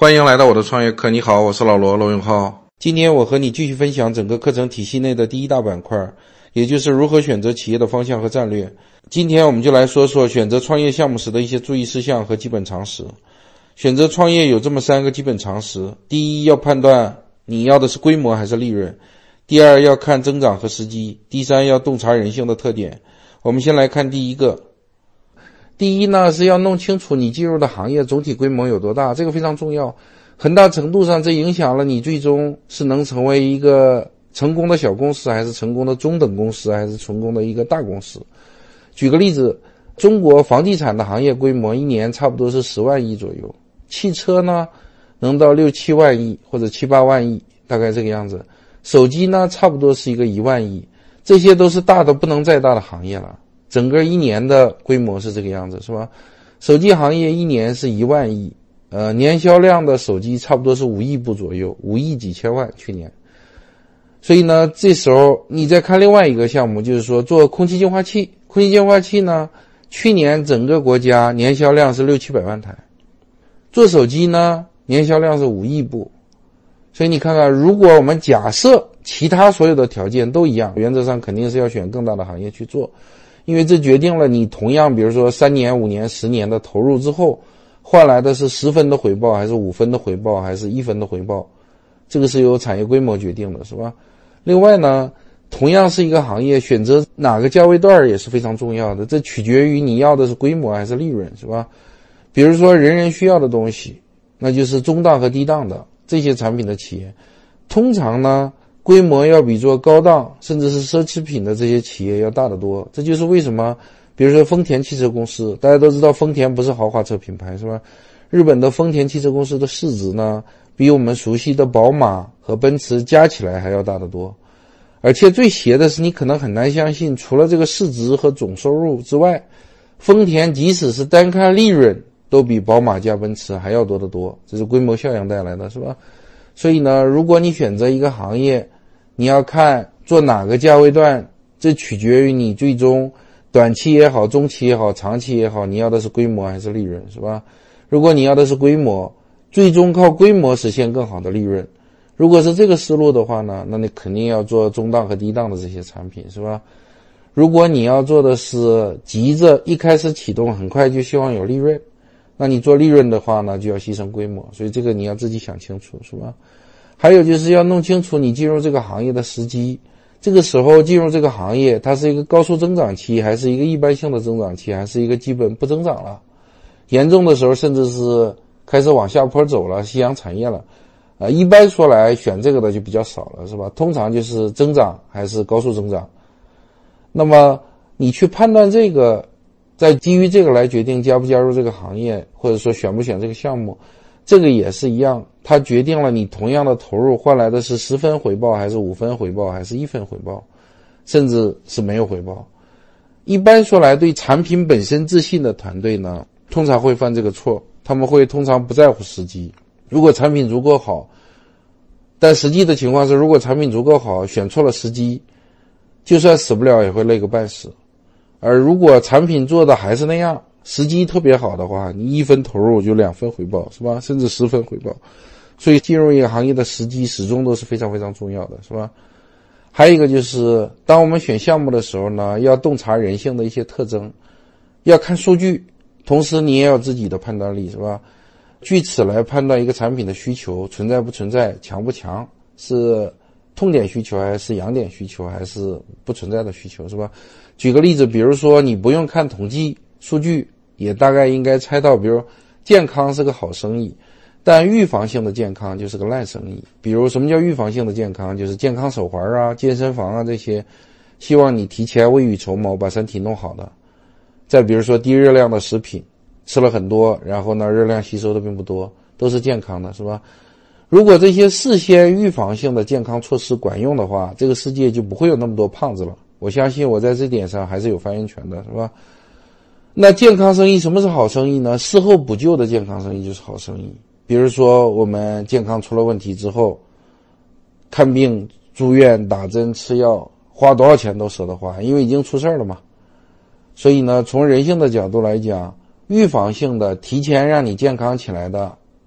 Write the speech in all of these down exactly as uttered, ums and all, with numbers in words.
欢迎来到我的创业课。你好，我是老罗，罗永浩。今天我和你继续分享整个课程体系内的第一大板块，也就是如何选择企业的方向和战略。今天我们就来说说选择创业项目时的一些注意事项和基本常识。选择创业有这么三个基本常识：第一，要判断你要的是规模还是利润；第二，要看增长和时机；第三，要洞察人性的特点。我们先来看第一个。第一呢，是要弄清楚你进入的行业总体规模有多大，这个非常重要。很大程度上这影响了你最终是能成为一个成功的小公司，还是成功的中等公司，还是成功的一个大公司。举个例子，中国房地产的行业规模一年差不多是十万亿左右，汽车呢能到六七万亿或者七八万亿，大概这个样子。手机呢差不多是一个一万亿，这些都是大的不能再大的行业了。整个一年的规模是这个样子，是吧？手机行业一年是一万亿，呃，年销量的手机差不多是五亿部左右，五亿几千万去年。所以呢，这时候你再看另外一个项目，就是说做空气净化器。空气净化器呢，去年整个国家年销量是六七百万台。做手机呢，年销量是五亿部。所以你看看，如果我们假设其他所有的条件都一样，原则上肯定是要选更大的行业去做。因为这决定了你同样比如说三年五年十年的投入之后，换来的是十分的回报还是五分的回报还是一分的回报，这个是由产业规模决定的，是吧？另外呢，同样是一个行业，选择哪个价位段也是非常重要的，这取决于你要的是规模还是利润，是吧？比如说人人需要的东西，那就是中档和低档的这些产品的企业，通常呢规模要比做高档甚至是奢侈品的这些企业要大得多。这就是为什么比如说丰田汽车公司，大家都知道丰田不是豪华车品牌，是吧？日本的丰田汽车公司的市值呢比我们熟悉的宝马和奔驰加起来还要大得多。而且最邪的是，你可能很难相信，除了这个市值和总收入之外，丰田即使是单看利润都比宝马加奔驰还要多得多，这是规模效应带来的，是吧？所以呢，如果你选择一个行业，你要看做哪个价位段，这取决于你最终短期也好，中期也好，长期也好，你要的是规模还是利润，是吧？如果你要的是规模，最终靠规模实现更好的利润。如果是这个思路的话呢，那你肯定要做中档和低档的这些产品，是吧？如果你要做的是急着一开始启动很快就希望有利润，那你做利润的话呢，就要牺牲规模，所以这个你要自己想清楚，是吧？还有就是要弄清楚你进入这个行业的时机，这个时候进入这个行业，它是一个高速增长期，还是一个一般性的增长期，还是一个基本不增长了，严重的时候甚至是开始往下坡走了，夕阳产业了。呃，一般说来选这个的就比较少了，是吧？通常就是增长还是高速增长。那么你去判断这个，再基于这个来决定加不加入这个行业，或者说选不选这个项目，这个也是一样，它决定了你同样的投入换来的是十分回报还是五分回报还是一分回报，甚至是没有回报。一般说来，对产品本身自信的团队呢，通常会犯这个错，他们会通常不在乎时机。如果产品足够好，但实际的情况是，如果产品足够好，选错了时机，就算死不了也会累个半死。而如果产品做的还是那样，时机特别好的话，你一分投入就两分回报，是吧？甚至十分回报。所以进入一个行业的时机始终都是非常非常重要的，是吧？还有一个就是，当我们选项目的时候呢，要洞察人性的一些特征，要看数据，同时你也有自己的判断力，是吧？据此来判断一个产品的需求存在不存在，强不强，是痛点需求还是痒点需求，还是不存在的需求，是吧？举个例子，比如说你不用看统计数据，也大概应该猜到，比如健康是个好生意，但预防性的健康就是个烂生意。比如什么叫预防性的健康，就是健康手环啊、健身房啊这些，希望你提前未雨绸缪把身体弄好的。再比如说低热量的食品，吃了很多，然后呢热量吸收的并不多，都是健康的，是吧？如果这些事先预防性的健康措施管用的话，这个世界就不会有那么多胖子了。我相信我在这点上还是有发言权的，是吧？那健康生意什么是好生意呢？事后补救的健康生意就是好生意。比如说我们健康出了问题之后，看病、住院、打针、吃药，花多少钱都舍得花，因为已经出事了嘛。所以呢，从人性的角度来讲，预防性的提前让你健康起来的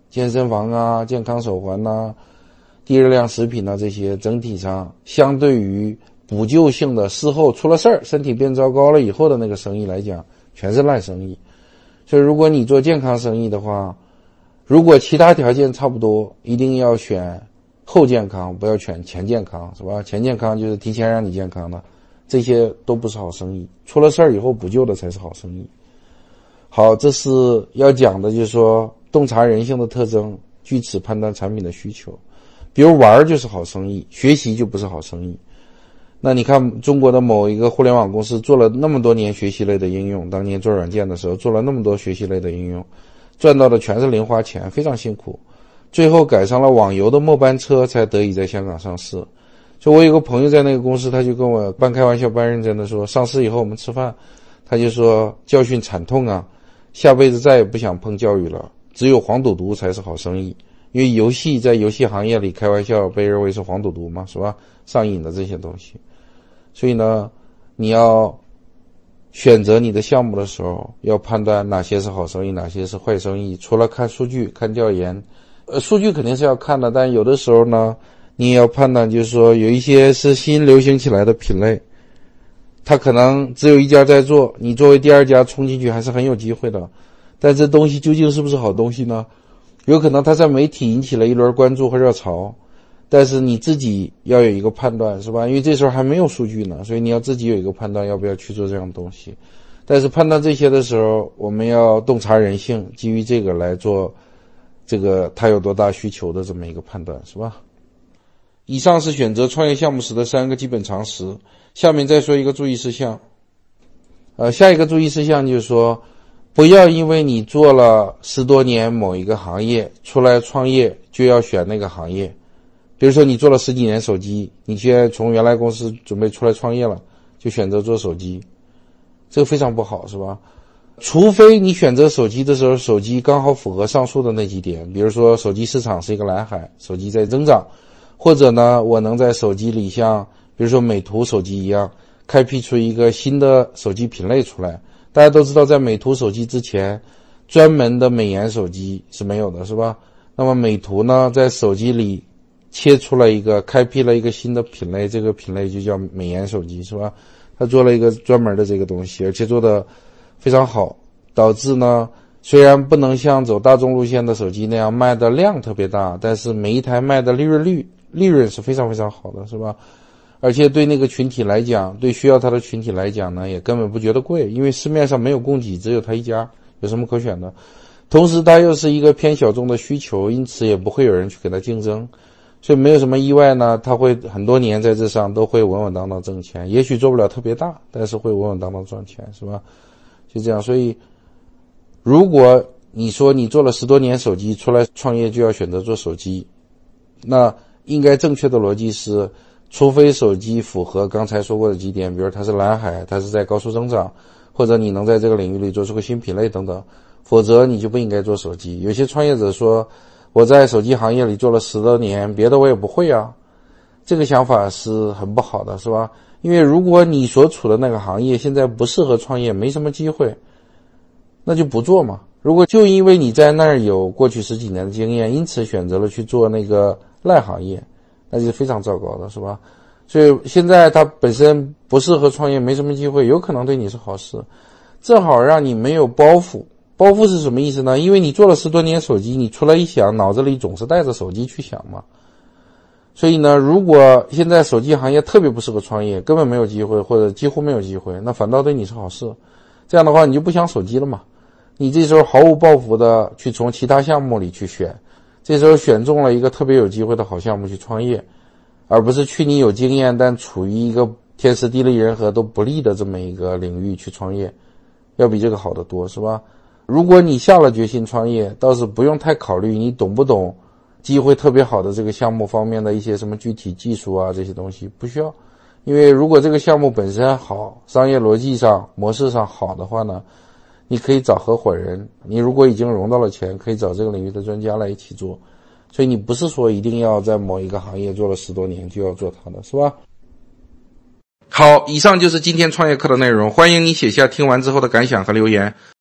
健身房啊、健康手环啊、低热量食品啊，这些整体上相对于补救性的事后出了事儿，身体变糟糕了以后的那个生意来讲，全是烂生意。所以如果你做健康生意的话，如果其他条件差不多，一定要选后健康，不要选前健康，是吧？前健康就是提前让你健康的，这些都不是好生意，出了事儿以后补救的才是好生意。好，这是要讲的，就是说洞察人性的特征，据此判断产品的需求。比如玩就是好生意，学习就不是好生意。那你看中国的某一个互联网公司做了那么多年学习类的应用，当年做软件的时候做了那么多学习类的应用，赚到的全是零花钱，非常辛苦，最后赶上了网游的末班车才得以在香港上市。所以我有个朋友在那个公司，他就跟我半开玩笑半认真的说，上市以后我们吃饭，他就说教训惨痛啊，下辈子再也不想碰教育了，只有黄赌毒才是好生意。因为游戏在游戏行业里开玩笑被认为是黄赌毒嘛，是吧？上瘾的这些东西。所以呢，你要选择你的项目的时候，要判断哪些是好生意，哪些是坏生意。除了看数据、看调研，呃，数据肯定是要看的，但有的时候呢，你也要判断，就是说有一些是新流行起来的品类，它可能只有一家在做，你作为第二家冲进去还是很有机会的。但这东西究竟是不是好东西呢？有可能它在媒体引起了一轮关注和热潮，但是你自己要有一个判断，是吧？因为这时候还没有数据呢，所以你要自己有一个判断，要不要去做这样的东西。但是判断这些的时候，我们要洞察人性，基于这个来做这个它有多大需求的这么一个判断，是吧？以上是选择创业项目时的三个基本常识，下面再说一个注意事项。呃，下一个注意事项就是说，不要因为你做了十多年某一个行业，出来创业就要选那个行业。比如说你做了十几年手机，你现在从原来公司准备出来创业了，就选择做手机，这个非常不好，是吧？除非你选择手机的时候，手机刚好符合上述的那几点，比如说手机市场是一个蓝海，手机在增长，或者呢，我能在手机里像比如说美图手机一样，开辟出一个新的手机品类出来。大家都知道，在美图手机之前，专门的美颜手机是没有的，是吧？那么美图呢，在手机里切出了一个，开辟了一个新的品类，这个品类就叫美颜手机，是吧？他做了一个专门的这个东西，而且做的非常好，导致呢，虽然不能像走大众路线的手机那样卖的量特别大，但是每一台卖的利润率利润是非常非常好的，是吧？而且对那个群体来讲，对需要它的群体来讲呢，也根本不觉得贵，因为市面上没有供给，只有它一家，有什么可选的？同时它又是一个偏小众的需求，因此也不会有人去给它竞争，所以没有什么意外呢，它会很多年在这上都会稳稳当当挣钱，也许做不了特别大，但是会稳稳当当赚钱，是吧？就这样。所以如果你说你做了十多年手机，出来创业就要选择做手机，那应该正确的逻辑是，除非手机符合刚才说过的几点，比如它是蓝海，它是在高速增长，或者你能在这个领域里做出个新品类等等，否则你就不应该做手机。有些创业者说，我在手机行业里做了十多年，别的我也不会啊，这个想法是很不好的，是吧？因为如果你所处的那个行业现在不适合创业，没什么机会，那就不做嘛。如果就因为你在那儿有过去十几年的经验，因此选择了去做那个烂行业，那就是非常糟糕的，是吧？所以现在它本身不适合创业，没什么机会，有可能对你是好事，正好让你没有包袱。包袱是什么意思呢？因为你做了十多年手机，你出来一想，脑子里总是带着手机去想嘛。所以呢，如果现在手机行业特别不适合创业，根本没有机会，或者几乎没有机会，那反倒对你是好事。这样的话，你就不想手机了嘛？你这时候毫无抱负的去从其他项目里去选，这时候选中了一个特别有机会的好项目去创业，而不是去你有经验但处于一个天时地利人和都不利的这么一个领域去创业，要比这个好得多，是吧？如果你下了决心创业，倒是不用太考虑你懂不懂机会特别好的这个项目方面的一些什么具体技术啊，这些东西不需要。因为如果这个项目本身好，商业逻辑上模式上好的话呢，你可以找合伙人，你如果已经融到了钱，可以找这个领域的专家来一起做。所以你不是说一定要在某一个行业做了十多年就要做它的，是吧？好，以上就是今天创业课的内容，欢迎你写下听完之后的感想和留言。